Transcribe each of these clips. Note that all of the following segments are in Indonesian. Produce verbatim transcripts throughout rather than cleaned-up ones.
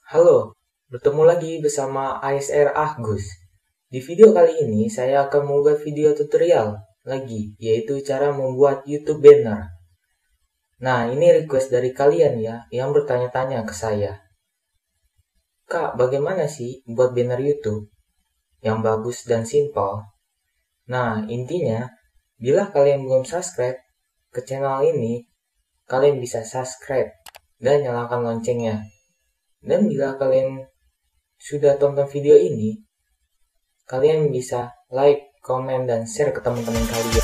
Halo, bertemu lagi bersama A S R Agus. Di video kali ini saya akan membuat video tutorial lagi, yaitu cara membuat YouTube banner. Nah, ini request dari kalian ya, yang bertanya-tanya ke saya. Kak, bagaimana sih buat banner YouTube yang bagus dan simple? Nah, intinya, bila kalian belum subscribe ke channel ini, kalian bisa subscribe dan nyalakan loncengnya. Dan bila kalian sudah tonton video ini, kalian bisa like, komen, dan share ke teman-teman kalian.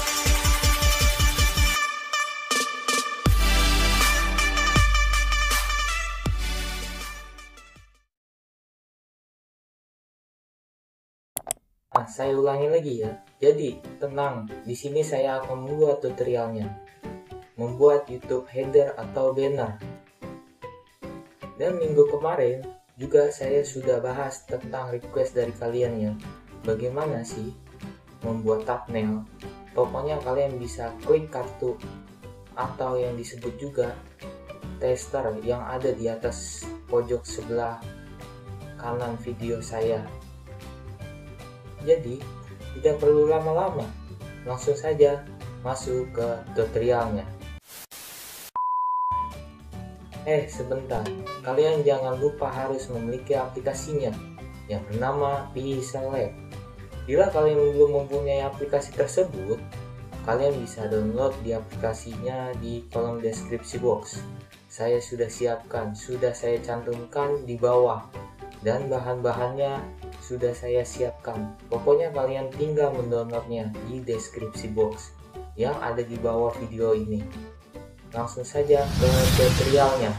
Nah, saya ulangi lagi ya. Jadi, tenang, di sini saya akan membuat tutorialnya. Membuat YouTube header atau banner. Dan minggu kemarin juga saya sudah bahas tentang request dari kalian ya. Bagaimana sih membuat thumbnail? Pokoknya kalian bisa klik kartu atau yang disebut juga tester yang ada di atas pojok sebelah kanan video saya. Jadi tidak perlu lama-lama, langsung saja masuk ke tutorialnya. Eh sebentar, kalian jangan lupa harus memiliki aplikasinya yang bernama Pixellab. Bila kalian belum mempunyai aplikasi tersebut, kalian bisa download di aplikasinya di kolom deskripsi box. Saya sudah siapkan, sudah saya cantumkan di bawah, dan bahan-bahannya sudah saya siapkan. Pokoknya kalian tinggal mendownloadnya di deskripsi box yang ada di bawah video ini. Langsung saja ke tutorialnya.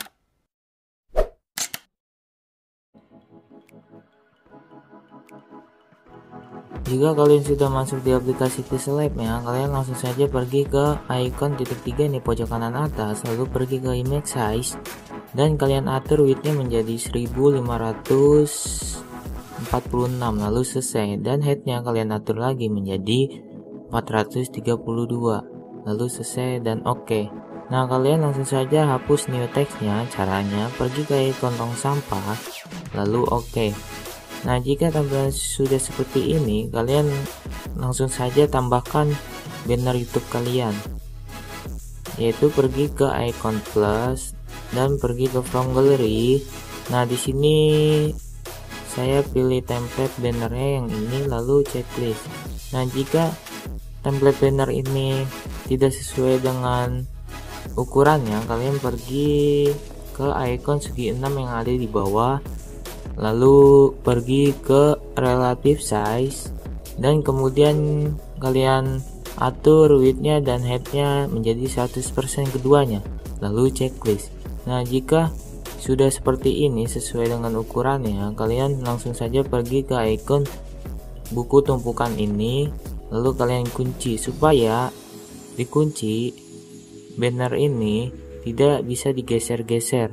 Jika kalian sudah masuk di aplikasi Pixellab ya, kalian langsung saja pergi ke icon titik tiga di pojok kanan atas, lalu pergi ke image size, dan kalian atur widthnya menjadi seribu lima ratus empat puluh enam, lalu selesai. Dan headnya kalian atur lagi menjadi empat ratus tiga puluh dua, lalu selesai dan oke. Okay. Nah, kalian langsung saja hapus new text-nya. Caranya pergi ke ikon tong sampah, lalu oke. Okay. Nah, jika tampilan sudah seperti ini, kalian langsung saja tambahkan banner YouTube kalian, yaitu pergi ke icon plus dan pergi ke from gallery. Nah, di sini saya pilih template bannernya yang ini, lalu checklist. Nah, jika template banner ini tidak sesuai dengan ukurannya, kalian pergi ke icon segi enam yang ada di bawah, lalu pergi ke relative size, dan kemudian kalian atur widthnya dan headnya menjadi seratus persen keduanya, lalu checklist. Nah, jika sudah seperti ini sesuai dengan ukurannya, kalian langsung saja pergi ke icon buku tumpukan ini, lalu kalian kunci supaya dikunci banner ini tidak bisa digeser-geser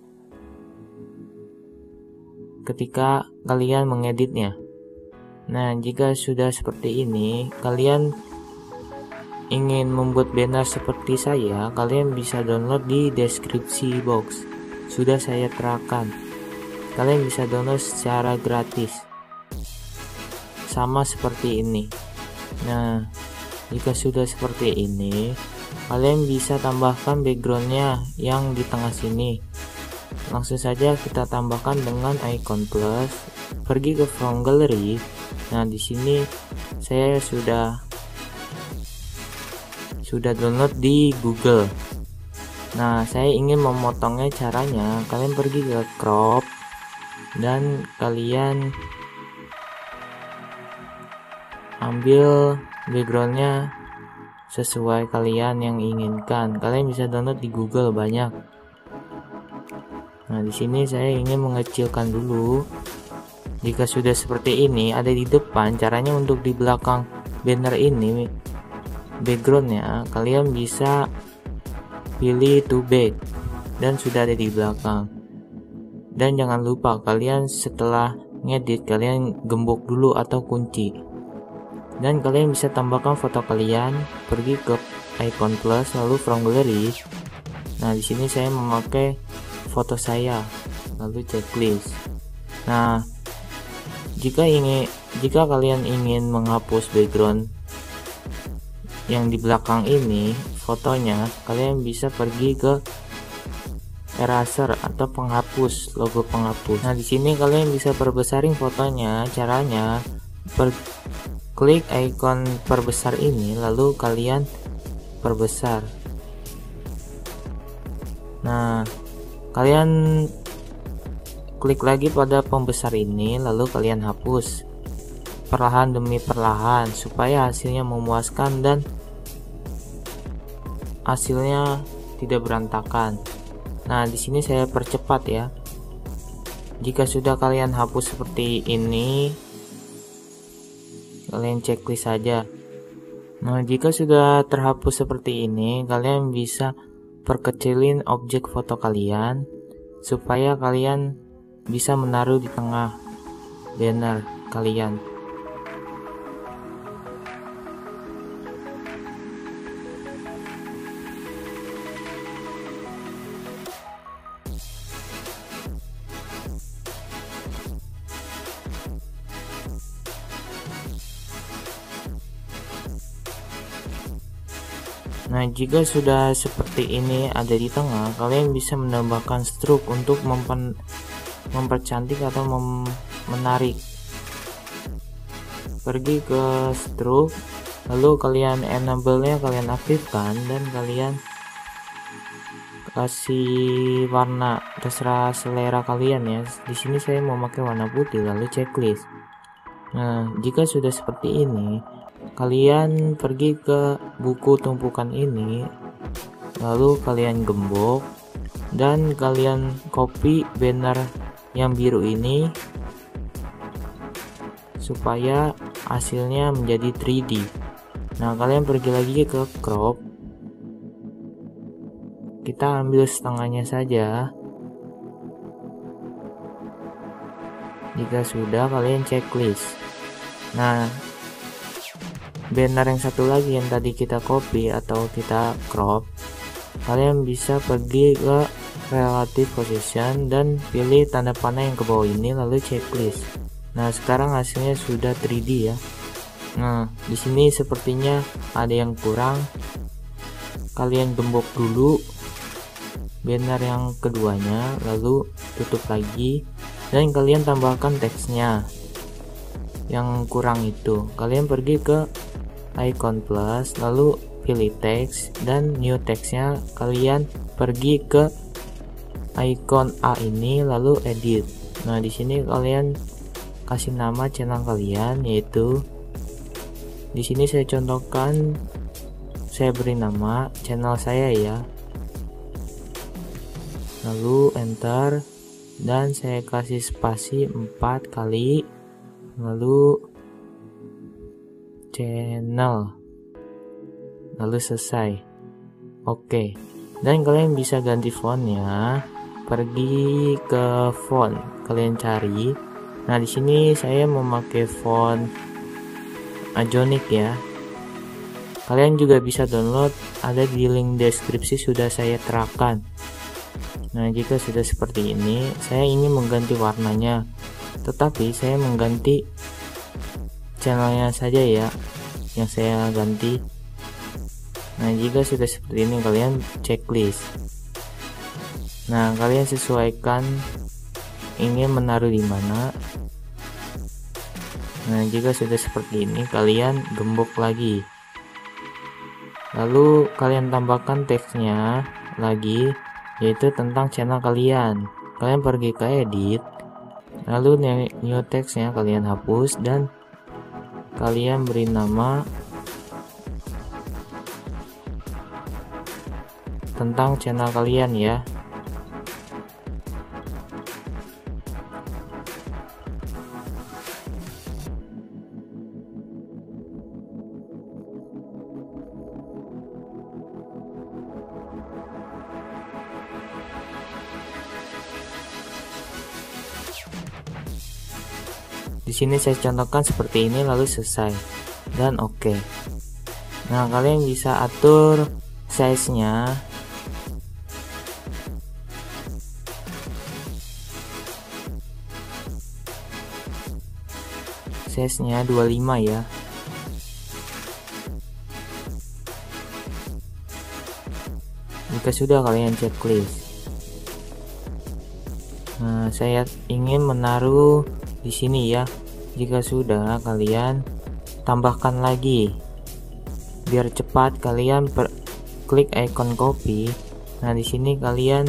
ketika kalian mengeditnya. Nah, jika sudah seperti ini, kalian ingin membuat banner seperti saya, kalian bisa download di deskripsi box. Sudah saya terakan. Kalian bisa download secara gratis. Sama seperti ini. Nah, jika sudah seperti ini, kalian bisa tambahkan backgroundnya yang di tengah sini. Langsung saja kita tambahkan dengan icon plus, pergi ke from gallery. Nah, di sini saya sudah sudah download di Google. Nah, saya ingin memotongnya. Caranya kalian pergi ke crop dan kalian ambil backgroundnya sesuai kalian yang inginkan. Kalian bisa download di Google banyak. Nah, di sini saya ingin mengecilkan dulu. Jika sudah seperti ini, ada di depan. Caranya untuk di belakang banner ini, backgroundnya kalian bisa pilih to back dan sudah ada di belakang. Dan jangan lupa kalian setelah ngedit, kalian gembok dulu atau kunci. Dan kalian bisa tambahkan foto kalian, pergi ke icon plus lalu from gallery. Nah, di sini saya memakai foto saya, lalu checklist. Nah, jika ingin jika kalian ingin menghapus background yang di belakang ini fotonya, kalian bisa pergi ke eraser atau penghapus, logo penghapus. Nah, di sini kalian bisa perbesarin fotonya. Caranya per klik icon perbesar ini lalu kalian perbesar. Nah, kalian klik lagi pada pembesar ini lalu kalian hapus perlahan demi perlahan supaya hasilnya memuaskan dan hasilnya tidak berantakan. Nah, di sini saya percepat ya. Jika sudah kalian hapus seperti ini, kalian checklist saja. Nah, jika sudah terhapus seperti ini, kalian bisa perkecilin objek foto kalian supaya kalian bisa menaruh di tengah banner kalian. Nah, jika sudah seperti ini ada di tengah, kalian bisa menambahkan stroke untuk memper, mempercantik atau mem, menarik. Pergi ke stroke, lalu kalian enable-nya kalian aktifkan dan kalian kasih warna terserah selera kalian ya. Di sini saya mau pakai warna putih, lalu checklist. Nah, jika sudah seperti ini, kalian pergi ke buku tumpukan ini, lalu kalian gembok dan kalian copy banner yang biru ini supaya hasilnya menjadi tiga D. Nah, kalian pergi lagi ke crop, kita ambil setengahnya saja. Jika sudah, kalian checklist. Nah, banner yang satu lagi yang tadi kita copy atau kita crop, kalian bisa pergi ke relative position dan pilih tanda panah yang ke bawah ini lalu checklist. Nah, sekarang hasilnya sudah tiga D ya. Nah, di sini sepertinya ada yang kurang. Kalian gembok dulu banner yang keduanya, lalu tutup lagi dan kalian tambahkan teksnya yang kurang itu. Kalian pergi ke icon plus lalu pilih teks dan new teksnya kalian pergi ke icon A ini lalu edit. Nah, di sini kalian kasih nama channel kalian, yaitu di sini saya contohkan, saya beri nama channel saya ya, lalu enter dan saya kasih spasi empat kali lalu channel lalu selesai. Oke, dan kalian bisa ganti fontnya, pergi ke font, kalian cari. Nah, di sini saya memakai font Ajonic ya. Kalian juga bisa download, ada di link deskripsi sudah saya terapkan. Nah, jika sudah seperti ini, saya ingin mengganti warnanya, tetapi saya mengganti channelnya saja ya yang saya ganti. Nah, jika sudah seperti ini, kalian checklist. Nah, kalian sesuaikan ingin menaruh di mana. Nah, jika sudah seperti ini, kalian gembok lagi, lalu kalian tambahkan teksnya lagi, yaitu tentang channel kalian. Kalian pergi ke edit, lalu new teksnya kalian hapus dan kalian beri nama tentang channel kalian ya. Di sini saya contohkan seperti ini lalu selesai dan oke. Okay. Nah, kalian bisa atur size-nya. size-nya dua puluh lima ya. Jika sudah, kalian checklist. Nah, saya ingin menaruh di sini ya. Jika sudah, kalian tambahkan lagi. Biar cepat, kalian per klik icon copy. Nah, di sini kalian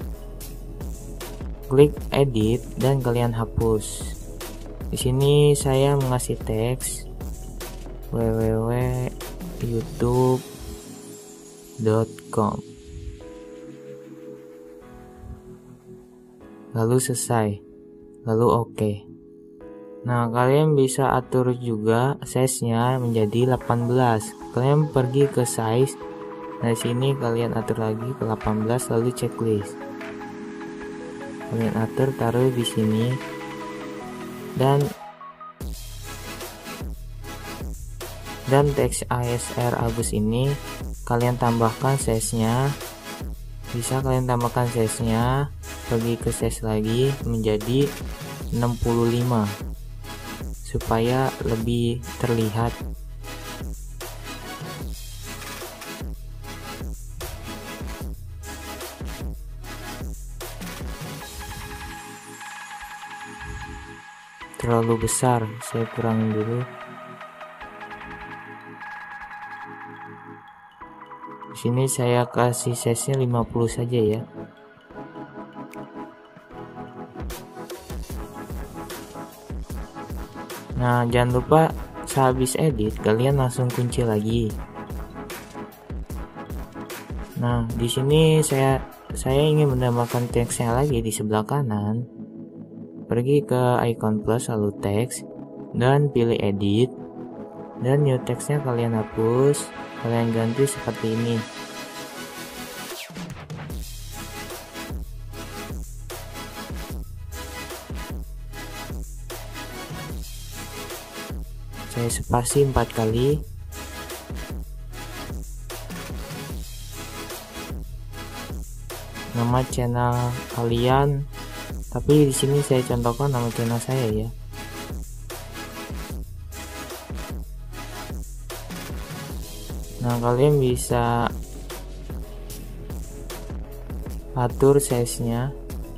klik edit dan kalian hapus. Di sini saya mengasih teks w w w titik youtube titik com. Lalu selesai, lalu oke. Nah, kalian bisa atur juga size-nya menjadi delapan belas. Kalian pergi ke size. Nah, sini kalian atur lagi ke delapan belas, lalu checklist. Kalian atur, taruh di sini. Dan dan teks A S R Agus ini kalian tambahkan size-nya. Bisa kalian tambahkan size-nya, pergi ke size lagi menjadi enam puluh lima supaya lebih terlihat. Terlalu besar, saya kurangin dulu. Di sini saya kasih size-nya lima puluh saja ya. Nah, jangan lupa sehabis edit kalian langsung kunci lagi. Nah, di sini saya saya ingin menambahkan teksnya lagi di sebelah kanan. Pergi ke icon plus lalu teks dan pilih edit. Dan new teksnya kalian hapus, kalian ganti seperti ini. Saya spasi empat kali. Nama channel kalian, tapi di sini saya contohkan nama channel saya ya. Nah, kalian bisa atur size-nya.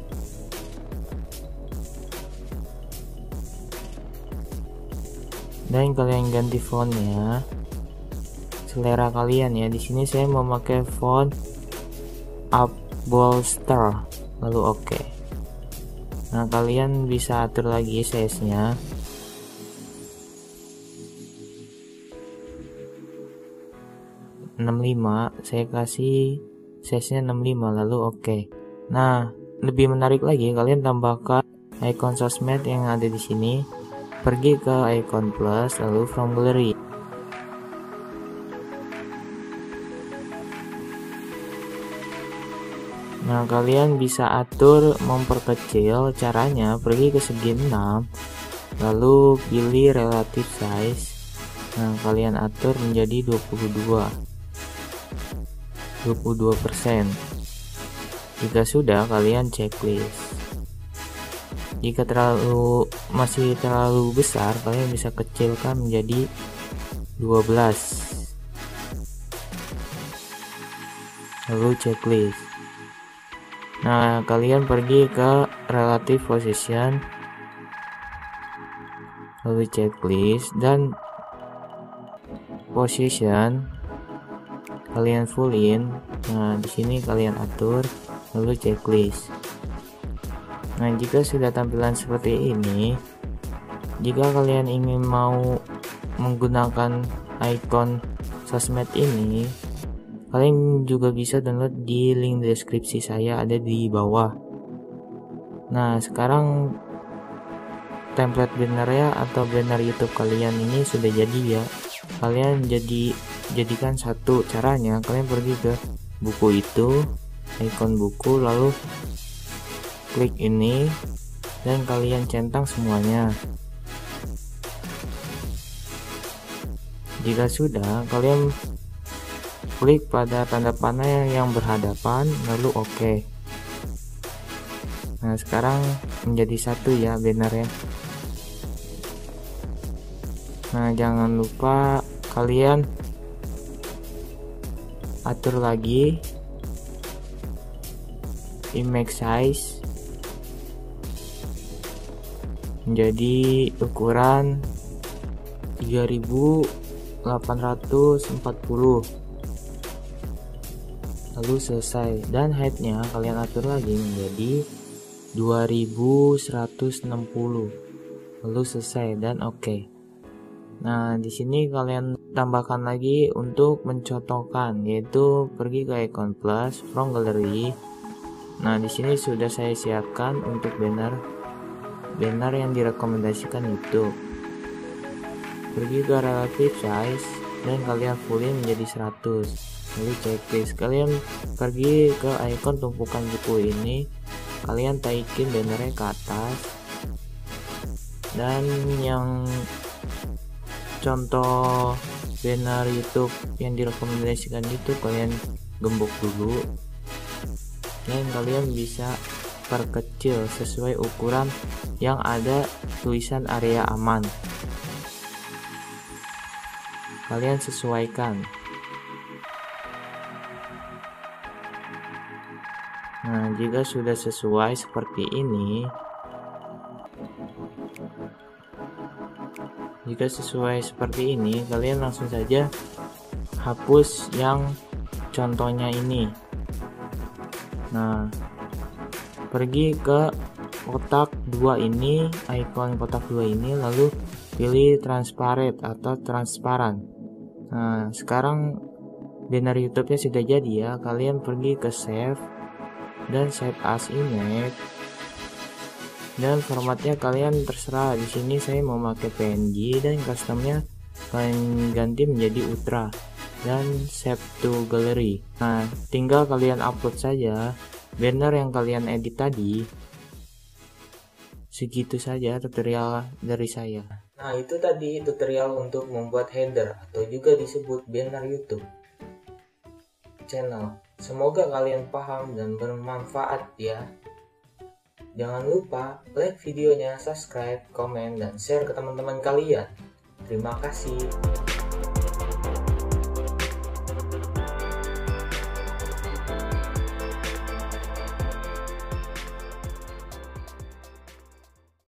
Dan kalian ganti fontnya selera kalian ya. Di sini saya memakai font Upbolster, lalu oke. Okay. Nah, kalian bisa atur lagi size-nya. enam puluh lima, saya kasih size-nya enam puluh lima, lalu oke. Okay. Nah, lebih menarik lagi, kalian tambahkan icon sosmed yang ada di sini. Pergi ke icon plus, lalu from gallery. Nah, kalian bisa atur memperkecil. Caranya pergi ke segi enam, lalu pilih relative size. Nah, kalian atur menjadi dua puluh dua persen. Jika sudah, kalian checklist. Jika terlalu masih terlalu besar, kalian bisa kecilkan menjadi dua belas. Lalu checklist. Nah, kalian pergi ke relative position, lalu checklist dan position kalian fullin. Nah, di sini kalian atur, lalu checklist. Nah, jika sudah tampilan seperti ini, jika kalian ingin mau menggunakan icon sosmed ini, kalian juga bisa download di link deskripsi saya, ada di bawah. Nah, sekarang template bannernya atau banner YouTube kalian ini sudah jadi ya. Kalian jadi jadikan satu. Caranya kalian pergi ke buku itu, icon buku, lalu klik ini dan kalian centang semuanya. Jika sudah, kalian klik pada tanda panah yang berhadapan, lalu oke. Okay. Nah, sekarang menjadi satu ya bannernya. Nah, jangan lupa kalian atur lagi image size menjadi ukuran tiga ribu delapan ratus empat puluh, lalu selesai. Dan height-nya kalian atur lagi menjadi dua ribu seratus enam puluh, lalu selesai dan oke. Okay. Nah, di sini kalian tambahkan lagi untuk mencontohkan, yaitu pergi ke icon plus from gallery. Nah, di sini sudah saya siapkan untuk banner banner yang direkomendasikan itu. Pergi ke relative size dan kalian fullin menjadi seratus, lalu checklist. Kalian pergi ke icon tumpukan buku ini, kalian taikin bannernya ke atas, dan yang contoh banner YouTube yang direkomendasikan itu kalian gembok dulu, dan kalian bisa perkecil sesuai ukuran yang ada tulisan area aman. Kalian sesuaikan. Nah, jika sudah sesuai seperti ini, jika sesuai seperti ini, kalian langsung saja hapus yang contohnya ini. Nah, pergi ke kotak dua ini, icon kotak dua ini, lalu pilih transparent atau transparan. Nah, sekarang banner YouTube-nya sudah jadi ya. Kalian pergi ke save dan save as image, dan formatnya kalian terserah. Di sini saya mau pakai P N G dan customnya kalian ganti menjadi ultra dan save to gallery. Nah, tinggal kalian upload saja banner yang kalian edit tadi. Segitu saja tutorial dari saya. Nah, itu tadi tutorial untuk membuat header atau juga disebut banner YouTube channel. Semoga kalian paham dan bermanfaat ya. Jangan lupa like videonya, subscribe, komen, dan share ke teman-teman kalian. Terima kasih.